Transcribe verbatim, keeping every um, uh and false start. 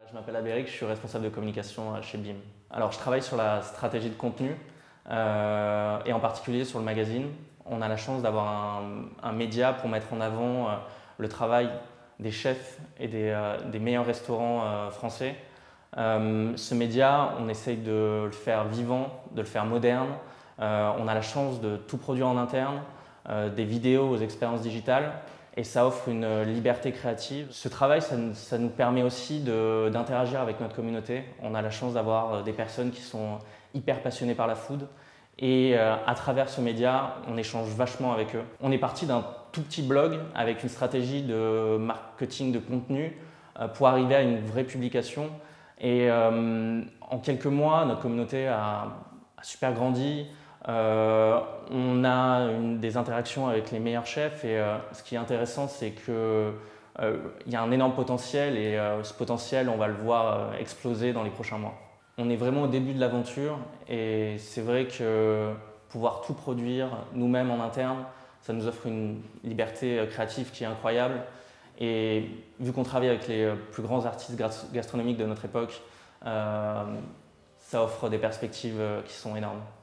Je m'appelle Abéric, je suis responsable de communication chez B I M. Alors, je travaille sur la stratégie de contenu euh, et en particulier sur le magazine. On a la chance d'avoir un, un média pour mettre en avant euh, le travail des chefs et des, euh, des meilleurs restaurants euh, français. Euh, ce média, on essaye de le faire vivant, de le faire moderne. Euh, on a la chance de tout produire en interne, euh, des vidéos aux expériences digitales. Et ça offre une liberté créative. Ce travail, ça, ça nous permet aussi d'interagir avec notre communauté. On a la chance d'avoir des personnes qui sont hyper passionnées par la food. Et euh, à travers ce média, on échange vachement avec eux. On est parti d'un tout petit blog avec une stratégie de marketing de contenu euh, pour arriver à une vraie publication. Et euh, en quelques mois, notre communauté a, a super grandi. Euh, on a une, des interactions avec les meilleurs chefs et euh, ce qui est intéressant, c'est qu'il euh, y a un énorme potentiel et euh, ce potentiel, on va le voir euh, exploser dans les prochains mois. On est vraiment au début de l'aventure et c'est vrai que pouvoir tout produire nous-mêmes en interne, ça nous offre une liberté créative qui est incroyable. Et vu qu'on travaille avec les plus grands artistes gastronomiques de notre époque, euh, ça offre des perspectives qui sont énormes.